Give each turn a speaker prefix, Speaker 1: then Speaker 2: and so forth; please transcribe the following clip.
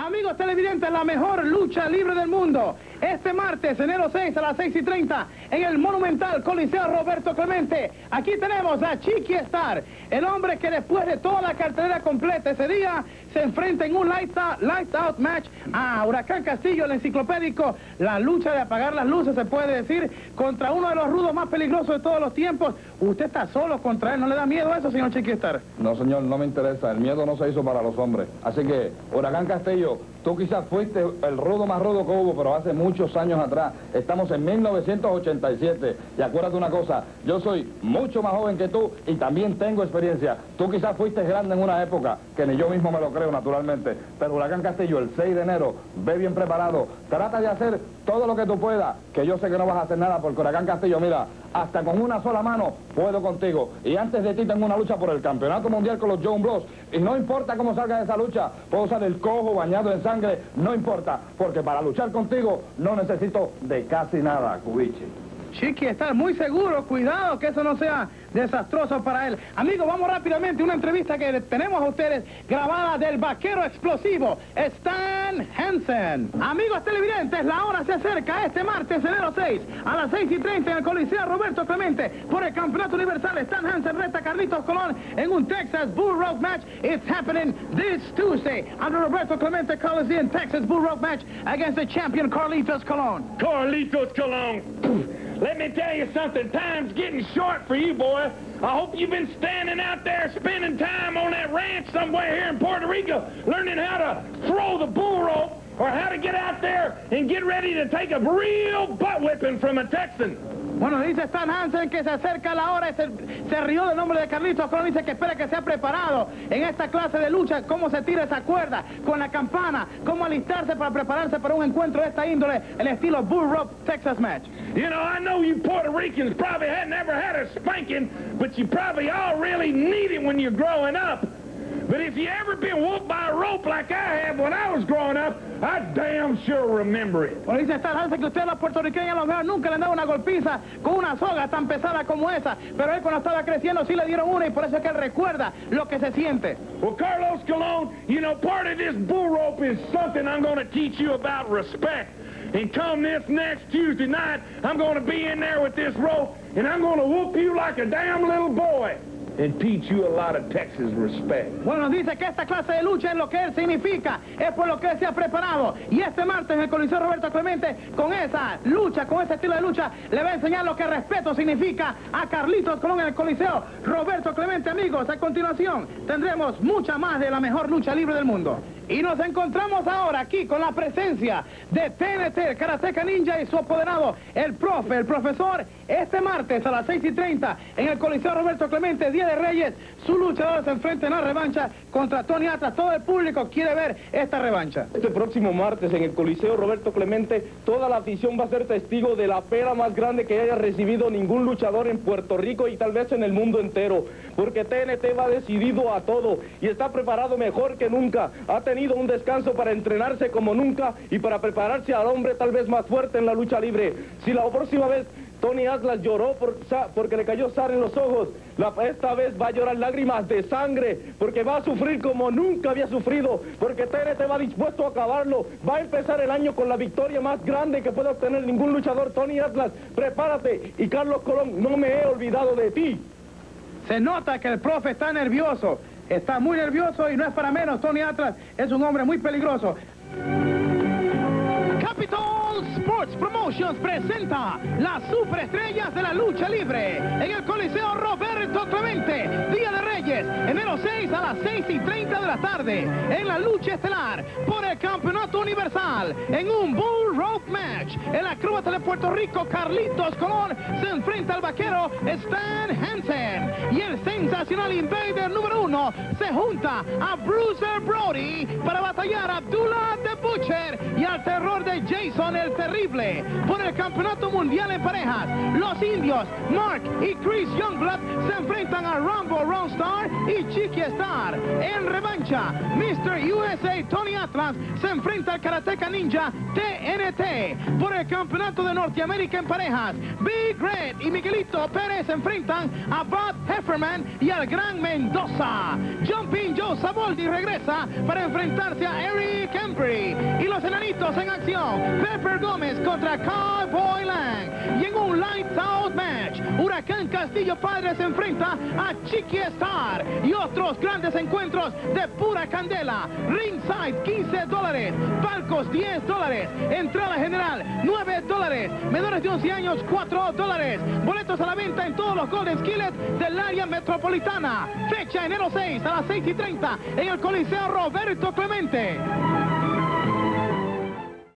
Speaker 1: Amigos televidentes, la mejor lucha libre del mundo. Este martes, enero 6 a las 6:30, en el monumental Coliseo Roberto Clemente. Aquí tenemos a Chiqui Star, el hombre que después de toda la cartelera completa ese día, se enfrenta en un lights out match a Huracán Castillo, el enciclopédico. La lucha de apagar las luces, se puede decir, contra uno de los rudos más peligrosos de todos los tiempos. Usted está solo contra él, ¿no le da miedo eso, señor Chiqui Star?
Speaker 2: No, señor, no me interesa. El miedo no se hizo para los hombres. Así que, Huracán Castillo, tú quizás fuiste el rudo más rudo que hubo, pero hace muchos años atrás. Estamos en 1987. Y acuérdate una cosa, yo soy mucho más joven que tú y también tengo experiencia. Tú quizás fuiste grande en una época, que ni yo mismo me lo creo, naturalmente. Pero Huracán Castillo, el 6 de enero, ve bien preparado. Trata de hacer todo lo que tú puedas, que yo sé que no vas a hacer nada, porque Huracán Castillo, mira, hasta con una sola mano puedo contigo. Y antes de ti tengo una lucha por el campeonato mundial con los John Bros. Y no importa cómo salga de esa lucha, puedo usar el cojo bañado en sangre, no importa, porque para luchar contigo no necesito de casi nada, Cubichi.
Speaker 1: Chiqui, estar muy seguro, cuidado que eso no sea desastroso para él. Amigos, vamos rápidamente a una entrevista que tenemos a ustedes grabada del vaquero explosivo, Stan Hansen. Amigos televidentes, la hora se acerca este martes, enero 6, a las 6:30 en el Coliseo Roberto Clemente por el Campeonato Universal. Stan Hansen reta a Carlitos Colón en un Texas Bull Rope match. It's happening this Tuesday at the Roberto Clemente Coliseum Texas Bull Rope match against the champion Carlitos Colón.
Speaker 3: Carlitos Colón. Let me tell you something, time's getting short for you, boy. I hope you've been standing out there spending time on that ranch somewhere here in Puerto Rico, learning how to throw the bull rope or how to get out there and get ready to take a real butt whipping from a Texan.
Speaker 1: Bueno, dice Stan Hansen que se acerca la hora, se rió del nombre de Carlitos Colón, dice que espera que sea preparado en esta clase de lucha, cómo se tira esa cuerda con la campana, cómo alistarse para prepararse para un encuentro de esta índole, el estilo Bull Rope Texas Match.
Speaker 3: You know, I know you Puerto Ricans probably had never had a spanking, but you probably all really need it when you're growing up. But if you ever been whooped by a rope like I have when I was growing up, I damn sure remember it.
Speaker 1: Bueno, dice Stan Hansen que ustedes los puertorriqueños a lo mejor nunca le han dado una golpiza con una soga tan pesada como esa, pero él cuando estaba creciendo sí le dieron una y por eso es que él recuerda lo que se siente.
Speaker 3: Well, Carlos Colón, you know, part of this bull rope is something I'm going to teach you about respect. And come this next Tuesday night, I'm going to be in there with this rope, and I'm going to whoop you like a damn little boy. And teach you a lot of Texas respect.
Speaker 1: Bueno, dice que esta clase de lucha es lo que él significa, es por lo que él se ha preparado. Y este martes en el Coliseo Roberto Clemente, con esa lucha, con ese estilo de lucha, le va a enseñar lo que respeto significa a Carlitos Colón en el Coliseo Roberto Clemente. Amigos, a continuación tendremos mucha más de la mejor lucha libre del mundo. Y nos encontramos ahora aquí con la presencia de TNT, el Karateka Ninja y su apoderado, el profesor, este martes a las 6:30 en el Coliseo Roberto Clemente, Día de Reyes. Su luchador se enfrenta en la revancha contra Tony Atlas. Todo el público quiere ver esta revancha.
Speaker 4: Este próximo martes en el Coliseo Roberto Clemente, toda la afición va a ser testigo de la pera más grande que haya recibido ningún luchador en Puerto Rico y tal vez en el mundo entero. Porque TNT va decidido a todo y está preparado mejor que nunca. Ha tenido un descanso para entrenarse como nunca y para prepararse al hombre tal vez más fuerte en la lucha libre. Si la próxima vez Tony Atlas lloró porque le cayó sangre en los ojos, esta vez va a llorar lágrimas de sangre, porque va a sufrir como nunca había sufrido, porque TNT va dispuesto a acabarlo. Va a empezar el año con la victoria más grande que pueda obtener ningún luchador. Tony Atlas, prepárate. Y Carlos Colón, no me he olvidado de ti.
Speaker 1: Se nota que el profe está nervioso, está muy nervioso y no es para menos. Tony Atlas es un hombre muy peligroso. Capitol Sports Promotions presenta las superestrellas de la lucha libre en el Coliseo Roberto Clemente, Día de Reyes, enero 6 a las 6:30 de la tarde, en la lucha estelar por el Campeonato Universal, en un Bull Rope Match. El acróbata de Puerto Rico, Carlitos Colón, se enfrenta al vaquero Stan Hansen, y el sensacional Invader número 1 se junta a Bruiser Brody para batallar a Abdullah the Butcher y al terror de Jason el Terrible por el Campeonato Mundial en parejas. Los indios Mark y Chris Youngblood se enfrentan a Rambo Ronstar y Chiqui Star. En revancha, Mr. USA Tony Atlas se enfrenta al Karateka Ninja TNT por el Campeonato de Norteamérica en parejas. Big Red y Miguelito Pérez se enfrentan a Bob Hefferman y al Gran Mendoza. Jumping Joe Saboldi regresa para enfrentarse a Eric M. Embry. Y los enanitos en acción, Pepper Gómez contra Cowboy Lang. Y en un Lights Out match, Huracán Castillo Padre se enfrenta a Chiqui Star. Y otros grandes encuentros de pura candela. Ringside, $15. Palcos, $10. Entrada general, $9. Menores de 11 años, $4. Boletos a la venta en todos los Golden Skillets del área metropolitana. Fecha enero 6 a las 6:30 en el Coliseo Roberto Clemente.